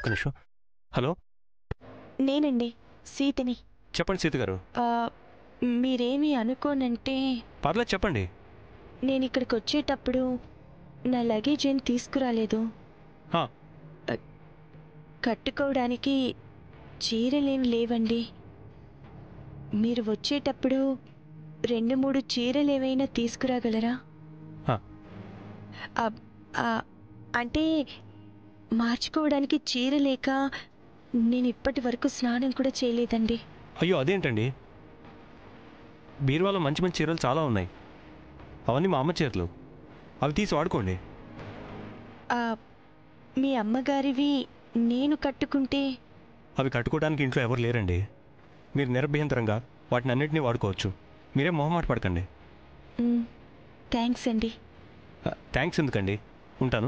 ఒక్క నిమిషం. హలో, నేనండి సీతని. చెప్పండి సీత గారు. మీరేమి అనుకోనంటే పర్లేదు చెప్పండి. నేను ఇక్కడికి వచ్చేటప్పుడు నా లగేజ్ ఏం తీసుకురాలేదు. కట్టుకోవడానికి చీరలేం లేవండి. మీరు వచ్చేటప్పుడు 2-3 చీరలు ఏవైనా తీసుకురాగలరా? అంటే మార్చుకోవడానికి చీర లేక నేను ఇప్పటి వరకు స్నానం కూడా చేయలేదండి. అయ్యో అదేంటండి, బీరువాలో మంచి మంచి చీరలు చాలా ఉన్నాయి. అవన్నీ మా అమ్మ చీరలు, అవి తీసి వాడుకోండి. మీ అమ్మగారివి నేను కట్టుకుంటే? అవి కట్టుకోవడానికి ఇంట్లో ఎవరు లేరండి. మీరు నిరభ్యంతరంగా వాటిని అన్నింటినీ వాడుకోవచ్చు. మీరేం మొహమాట పడకండి. థ్యాంక్స్ అండి. థ్యాంక్స్ ఎందుకండి, ఉంటాను.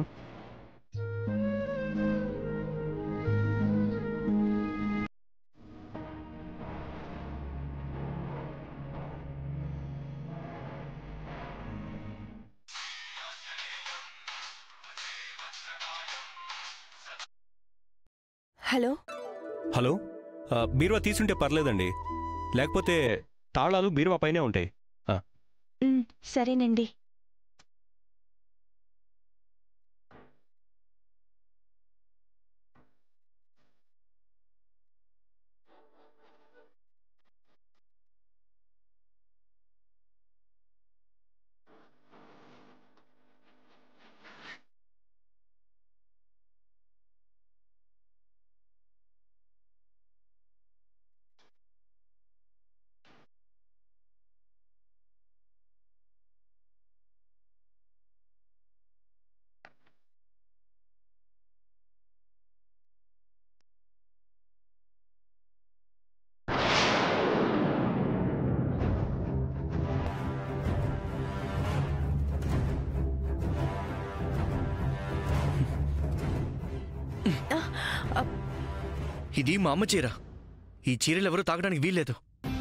హలో హలో, బీరువా తీసుంటే పర్లేదండి, లేకపోతే తాళాలు బీరువా పైనే ఉంటాయి. సరేనండి. ఇది మా అమ్మ చీర. ఈ చీరలు ఎవరు తాగడానికి వీల్లేదు.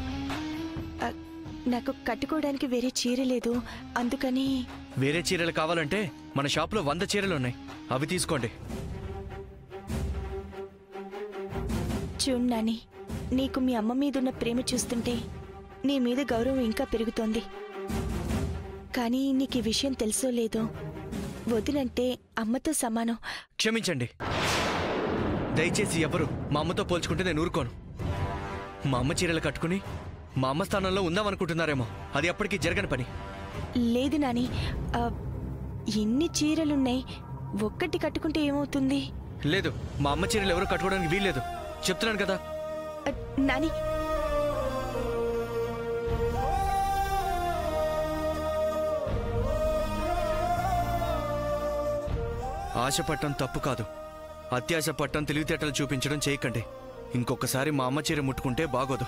నాకు కట్టుకోవడానికి వేరే చీర లేదు, అందుకని. వేరే చీరలు కావాలంటే మన షాప్లో 100 చీరలు ఉన్నాయి, అవి తీసుకోండి. చూడు నాని, నీకు మీ అమ్మ మీదున్న ప్రేమ చూస్తుంటే నీ మీద గౌరవం ఇంకా పెరుగుతోంది. కానీ నీకు ఈ విషయం తెలుసో లేదో, వదినంటే అమ్మతో సమానం. క్షమించండి, దయచేసి ఎవరు మా అమ్మతో పోల్చుకుంటే నేను ఊరుకోను. మా అమ్మ చీరలు కట్టుకుని మా అమ్మ స్థానంలో ఉందామనుకుంటున్నారేమో, అది అప్పటికి జరగని పని. లేదు నాని, ఎన్ని చీరలున్నాయి, ఒక్కటి కట్టుకుంటే ఏమవుతుంది? లేదు, మా అమ్మ చీరలు ఎవరు కట్టుకోవడానికి వీల్లేదు, చెప్తున్నాను కదా. నాని, ఆశ పట్టడం తప్పు కాదు, అత్యాశ పట్టడం తెలివితేటలు చూపించడం చేయకండి. ఇంకొకసారి మా అమ్మ చీర ముట్టుకుంటే బాగోదు.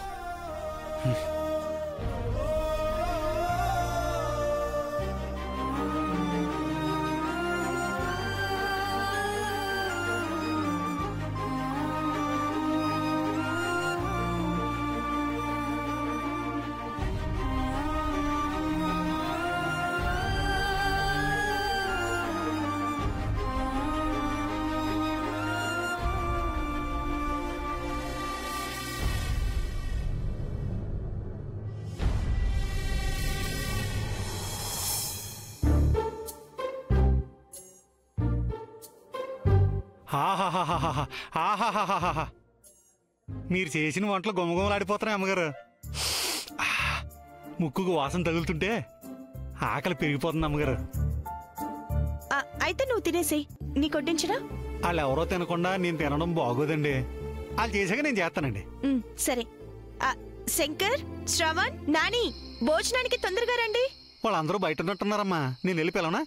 మీరు చేసిన వంటలు గుమగుమలాడిపోతున్నాయి అమ్మగారు. ముక్కుకు వాసన తగులుతుంటే ఆకలి పెరిగిపోతుంది అమ్మగారు. అయితే నువ్వు తినేసేయ్, నీ కొట్టించరా? వాళ్ళు ఎవరో తినకుండా నేను తినడం బాగోదండి. వాళ్ళు చేసాక నేను చేస్తానండి. సరే. శంకర్, శ్రవణ్, నాని, భోజనానికి తొందరగా రండి. వాళ్ళందరూ బయట ఉన్నట్టున్నారమ్మా, నేను వెళ్ళి పిలవనా?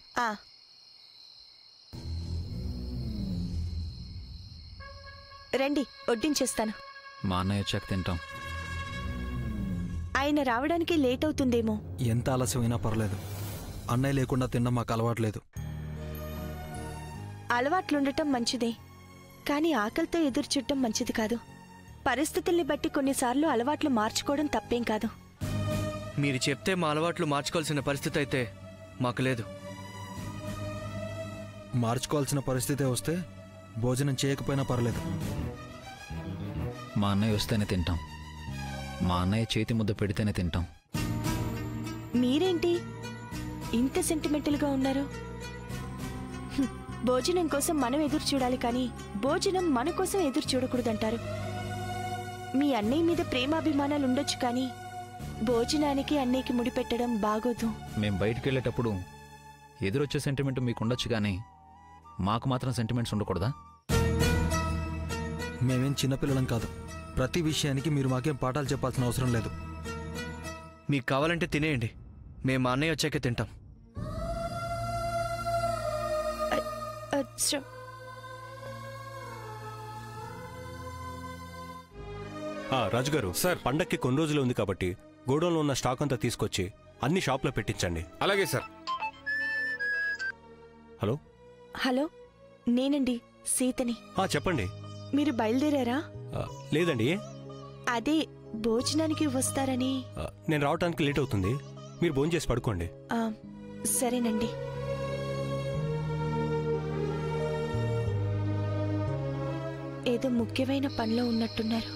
రండి, వడ్డించేస్తాను. మా అన్నయ్య వచ్చాక తింటాం. ఆయన రావడానికి లేట్ అవుతుందేమో. ఎంత ఆలస్యమైనా పర్లేదు, అన్నయ్య లేకుండా తినడం మాకు అలవాట్లేదు. అలవాట్లుండటం మంచిదే, కానీ ఆకలితో ఎదురు చూడటం మంచిది కాదు. పరిస్థితుల్ని బట్టి కొన్నిసార్లు అలవాట్లు మార్చుకోవడం తప్పేం కాదు. మీరు చెప్తే మా అలవాట్లు మార్చుకోవాల్సిన పరిస్థితి అయితే మాకు లేదు. మార్చుకోవాల్సిన పరిస్థితి వస్తే భోజనం చేయకపోయినా పర్లేదు. మా అన్నయ్య వస్తేనే తింటాం. మా అన్నయ్య చేతి ముద్ద పెడితేనే తింటాం. మీరేంటి ఇంత సెంటిమెంటల్గా ఉన్నారు? భోజనం కోసం మనం ఎదురు చూడాలి కానీ భోజనం మన కోసం ఎదురు చూడకూడదంటారు. మీ అన్నయ్య మీద ప్రేమాభిమానాలు ఉండొచ్చు కానీ భోజనానికి అన్నయ్యకి ముడిపెట్టడం బాగోదు. మేం బయటికి వెళ్ళేటప్పుడు ఎదురొచ్చే సెంటిమెంట్ మీకు ఉండొచ్చు కానీ మాకు మాత్రం సెంటిమెంట్స్ ఉండకూడదా? మేమేం చిన్నపిల్లలం కాదు. ప్రతి విషయానికి మీరు మాకేం పాఠాలు చెప్పాల్సిన అవసరం లేదు. మీకు కావాలంటే తినేయండి, మేము మా అన్నయ్య వచ్చాకే తింటాం. రాజుగారు సార్, పండక్కి కొన్ని రోజులు ఉంది కాబట్టి గోడౌన్లో ఉన్న స్టాక్ అంతా తీసుకొచ్చి అన్ని షాప్లో పెట్టించండి. అలాగే సార్. హలో హలో, నేనండి సీతని. చెప్పండి. మీరు బయలుదేరారా? లేదండి. అదే భోజనానికి వస్తారని. నేను రావడానికి లేట్ అవుతుంది, మీరు భోంచేసి పడుకోండి. సరేనండి. ఏదో ముఖ్యమైన పనిలో ఉన్నట్టున్నారు.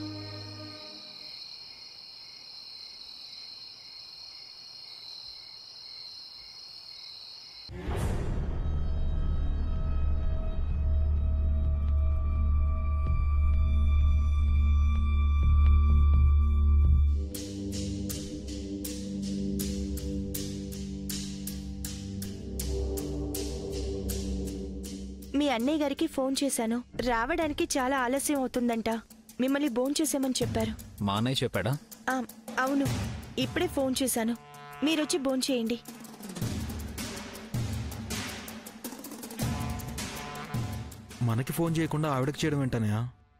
మీ అన్నయ్య గారికి ఫోన్ చేశాను. రావడానికి చాలా ఆలస్యం అవుతుందంట. మిమ్మల్ని భోంచేసామని చెప్పారు. మా అన్నయ్య చెప్పాడా? అవును, ఇప్పుడే ఫోన్ చేశాను. మీరొచ్చి భోంచేయండి. మనకి ఫోన్ చేయకుండా ఆవిడకి చేయడం ఏంటనయా?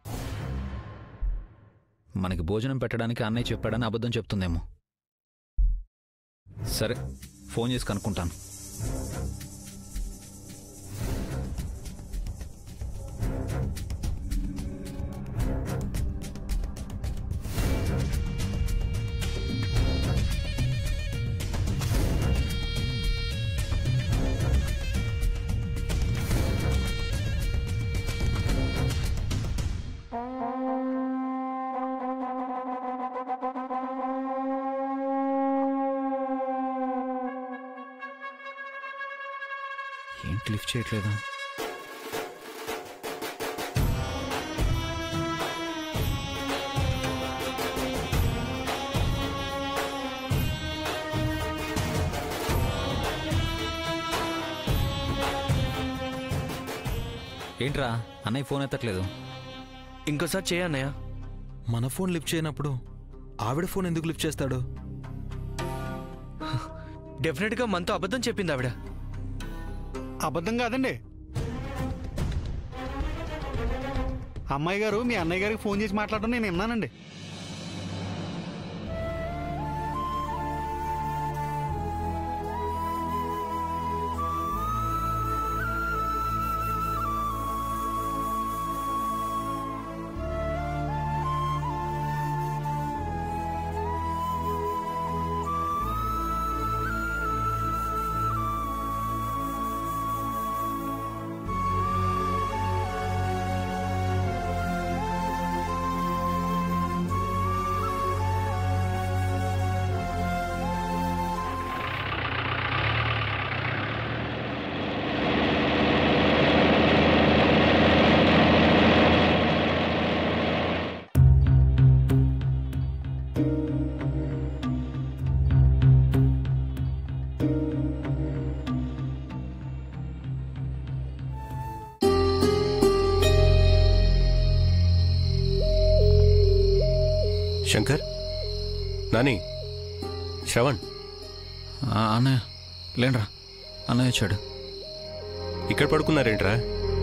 మనకి భోజనం పెట్టడానికి అన్నయ్య చెప్పాడని అబద్ధం చెప్తుందేమో. సరే, ఫోన్ చేసి కనుక్కుంటాను. ఏంటి లిఫ్ట్ చేయట్లేదు? ఏంట్రా అన్నయ్య ఫోన్ ఎత్తట్లేదు? ఇంకోసారి చేయన్నయ్య. మన ఫోన్ లిఫ్ట్ చేయనప్పుడు ఆవిడ ఫోన్ ఎందుకు లిఫ్ట్ చేస్తాడు? డెఫినెట్గా మనతో అబద్ధం చెప్పింది ఆవిడ. అబద్ధం కాదండి. అమ్మాయి గారు మీ అన్నయ్య గారికి ఫోన్ చేసి మాట్లాడడం నేను విన్నానండి. శంకర్, నాని, శ్రవణ్. అన్నయ్య లేండ్రా, అన్నయ్య వచ్చాడు. ఇక్కడ పడుకున్నారేంట్రా?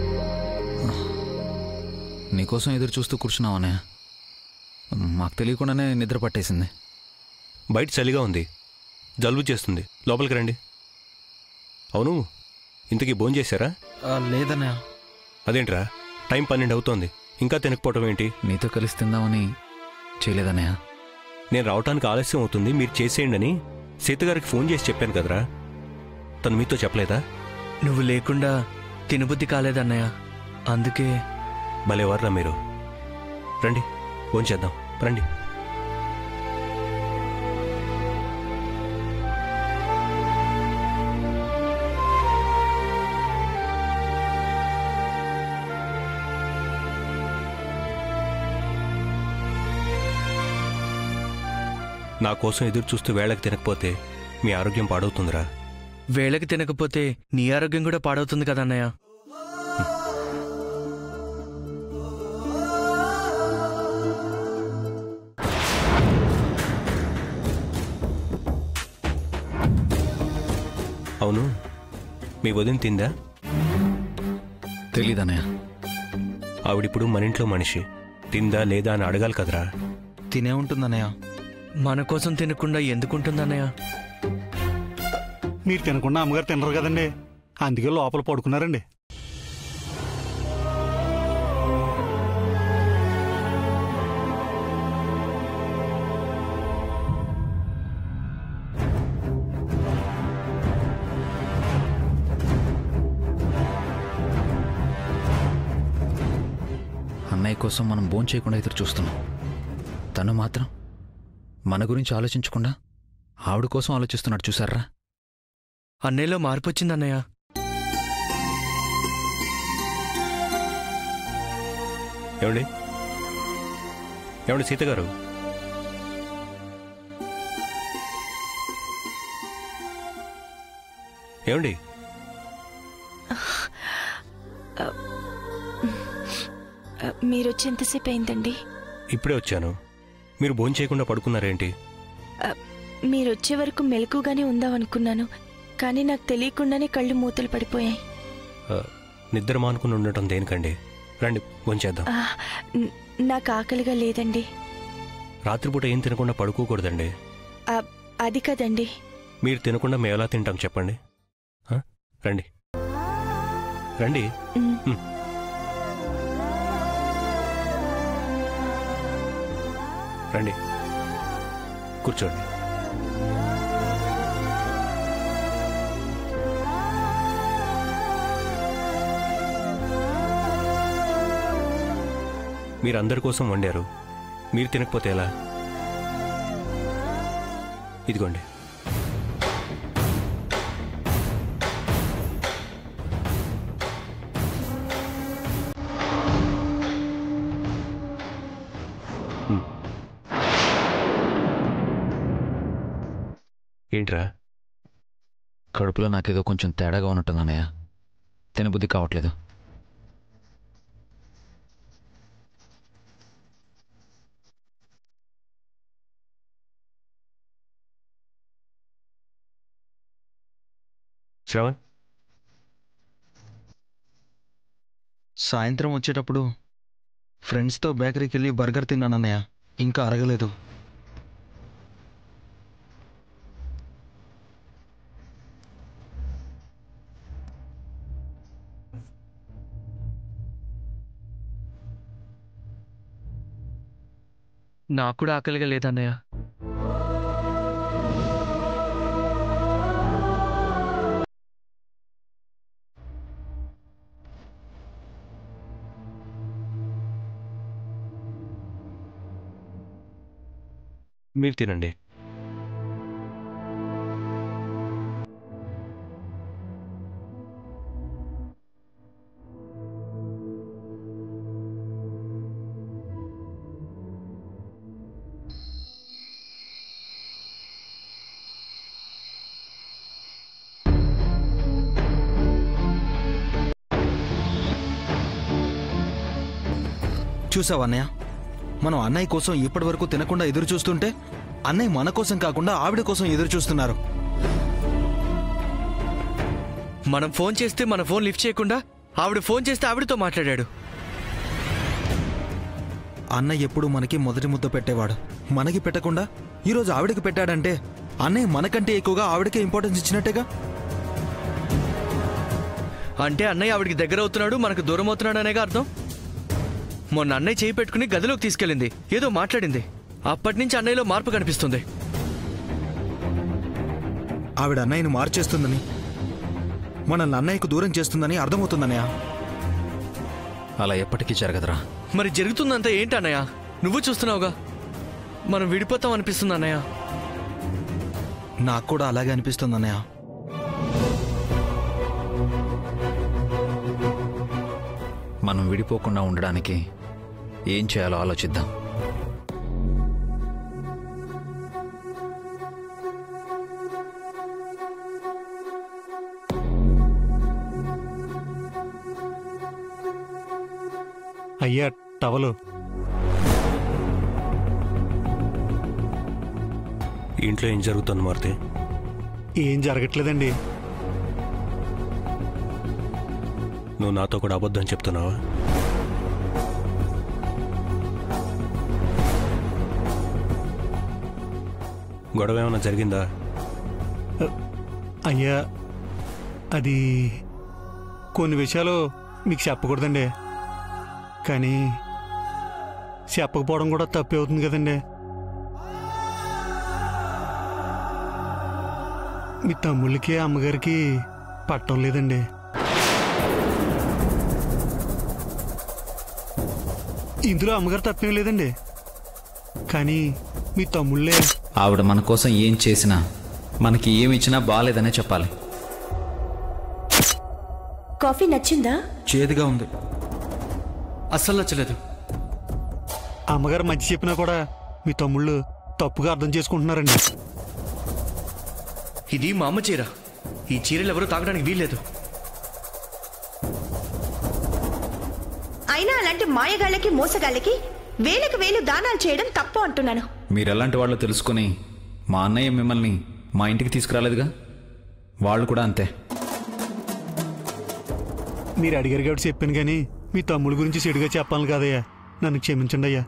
నీకోసం ఎదురు చూస్తూ కూర్చున్నావు అన్నయ్య. మాకు తెలియకుండానే నిద్ర పట్టేసింది. బయట చలిగా ఉంది, జలుబు చేస్తుంది. లోపలికి రండి. అవును, ఇంతకీ భోంచేశారా? లేదన్నయ్య. అదేంట్రా, టైం 12 అవుతోంది, ఇంకా తినకపోవటం ఏంటి? నీతో కలిసి తిందామని చేయలేదన్నయ్య. నేను రావటానికి ఆలస్యం అవుతుంది, మీరు చేసేయండి అని సీతగారికి ఫోన్ చేసి చెప్పాను కదరా. తను మీతో చెప్పలేదా? నువ్వు లేకుండా తినబుద్ధి కాలేదన్నయ్య. అందుకే భలేవర్రా మీరు. రండి భోంచేద్దాం, రండి. నా కోసం ఎదురు చూస్తూ వేళకి తినకపోతే మీ ఆరోగ్యం పాడవుతుందిరా. వేళకి తినకపోతే నీ ఆరోగ్యం కూడా పాడవుతుంది కదా అన్నయ్య. అవును, మీ వదిన తిందా? తెలీదన్నయ్య. ఆవిడిప్పుడు మన ఇంట్లో మనిషి, తిందా లేదా అని అడగాలి కదరా. తినే ఉంటుందన్నయ్య. మన కోసం తినకుండా ఎందుకుంటుందన్నయ్య? మీరు తినకుండా అమ్మగారు తినరు కదండి, అందుకే లోపల పడుకున్నారండి. అన్నయ్య కోసం మనం భోంచేయకుండా ఎదురు చూస్తున్నాం. తను మాత్రం మన గురించి ఆలోచించకుండా ఆవిడ కోసం ఆలోచిస్తున్నాడు. చూసారా? అన్నయ్యలో మార్పు వచ్చిందన్నయ్య. ఏమండి ఏమండి సీత గారు, ఏమండి? మీరొచ్చి ఎంతసేపు అయిందండి? ఇప్పుడే వచ్చాను. మీరు భోంచేయకుండా పడుకున్నారేంటి? మీరొచ్చే వరకు మెలకుగానే ఉందామనుకున్నాను, కానీ నాకు తెలియకుండానే కళ్ళు మూతలు పడిపోయాయి. నిద్ర మానుకుని ఉండటం దేనికండి? రండి భోంచేద్దాం. నాకు ఆకలిగా లేదండి. రాత్రిపూట ఏం తినకుండా పడుకోకూడదండి. అది కదండి. మీరు తినకుండా మేము ఎలా తింటాం చెప్పండి? రండి రండి. రండి కూర్చోండి. మీరు అందరి కోసం వండారు, మీరు తినకపోతే ఎలా? ఇదిగోండి. ఏంట్రా? కడుపులో నాకేదో కొంచెం తేడాగా ఉన్నట్టుంది అన్నయ్య. తినబుద్ధి కావట్లేదు. శ్రవణ్, సాయంత్రం వచ్చేటప్పుడు ఫ్రెండ్స్తో బేకరీకి వెళ్ళి బర్గర్ తిన్నానన్నయ్య. ఇంకా అరగలేదు. నాకు కూడా ఆకలిగా లేదన్నయ్య. మీరు తినండి. చూసావా అన్నయ్య, మనం అన్నయ్య కోసం ఇప్పటి వరకు తినకుండా ఎదురు చూస్తుంటే అన్నయ్య మన కోసం కాకుండా ఆవిడ కోసం ఎదురు చూస్తున్నారు. మనం ఫోన్ చేస్తే మన ఫోన్ లిఫ్ట్ చేయకుండా ఆవిడ ఫోన్ చేస్తే ఆవిడతో మాట్లాడాడు. అన్నయ్య ఎప్పుడు మనకి మొదటి ముద్ద పెట్టేవాడు, మనకి పెట్టకుండా ఈరోజు ఆవిడకి పెట్టాడంటే అన్నయ్య మనకంటే ఎక్కువగా ఆవిడకే ఇంపార్టెన్స్ ఇచ్చినట్టేగా. అంటే అన్నయ్య ఆవిడికి దగ్గర అవుతున్నాడు, మనకు దూరం అవుతున్నాడు అనేగా అర్థం. మొన్న అన్నయ్య చేయి పెట్టుకుని గదిలోకి తీసుకెళ్ళింది, ఏదో మాట్లాడింది. అప్పటి నుంచి అన్నయ్యలో మార్పు కనిపిస్తుంది. ఆవిడ అన్నయ్యను మార్చేస్తుందని, మనల్ని అన్నయ్యకు దూరం చేస్తుందని అర్థమవుతుందన్నయ్య. అలా ఎప్పటికీ జరగదురా. మరి జరుగుతుందంతా ఏంటి అన్నయ్య? నువ్వు చూస్తున్నావుగా, మనం విడిపోతాం అనిపిస్తుంది అన్నయ్య. నాకు కూడా అలాగే అనిపిస్తుంది అన్నయ్య. మనం విడిపోకుండా ఉండడానికి ఏం చేయాలో ఆలోచిద్దాం. అయ్యా టవలు. ఇంట్లో ఏం జరుగుతుంది మారుతి? ఏం జరగట్లేదండి. నువ్వు నాతో కూడా అబద్ధం చెప్తున్నావా? గొడవ ఏమైనా జరిగిందా? అయ్యా అది కొన్ని విషయాలు మీకు చెప్పకూడదండి, కానీ చెప్పకపోవడం కూడా తప్పే అవుతుంది కదండి. మీ తమ్ముళ్ళకి అమ్మగారికి పట్టం లేదండి. ఇందులో అమ్మగారు తప్పేం లేదండి, కానీ మీ తమ్ముళ్ళే. ఆవిడ మన కోసం ఏం చేసినా, మనకి ఏమి ఇచ్చినా బాగాలేదనే చెప్పాలి. కాఫీ నచ్చిందా? చేదుగా ఉంది. అస్సలు నచ్చలేదు. అమ్మగారు మంచి చెప్పినా కూడా మీ తమ్ముళ్ళు తప్పుగా అర్థం చేసుకుంటున్నారండి. ఇది మా అమ్మ చీర. ఈ చీరలు ఎవరూ తాగడానికి వీల్లేదు. అయినా అలాంటి మాయగాళ్ళకి మోసగాళ్ళకి వేలకు వేలు దానాలు చేయడం తప్పు అంటున్నాను. మీరెలాంటి వాళ్ళు తెలుసుకొని మా అన్నయ్య మిమ్మల్ని మా ఇంటికి తీసుకురాలేదుగా, వాళ్ళు కూడా అంతే. మీరు అడిగారు కాబట్టి చెప్పాను, కానీ మీ తమ్ముడి గురించి చెడుగా చెప్పాలి కాదయ్యా. నన్ను క్షమించండి అయ్యా.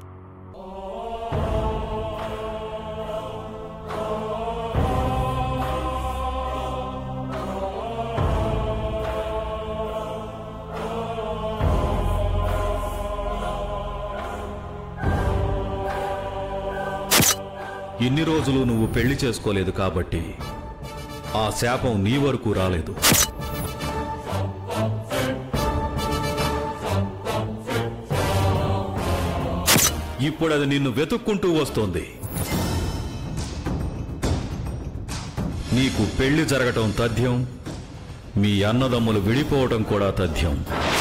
ఇన్ని రోజులు నువ్వు పెళ్లి చేసుకోలేదు కాబట్టి ఆ శాపం నీ వరకు రాలేదు. ఇప్పుడు అది నిన్ను వెతుక్కుంటూ వస్తోంది. నీకు పెళ్లి జరగటం తథ్యం, మీ అన్నదమ్ములు విడిపోవటం కూడా తథ్యం.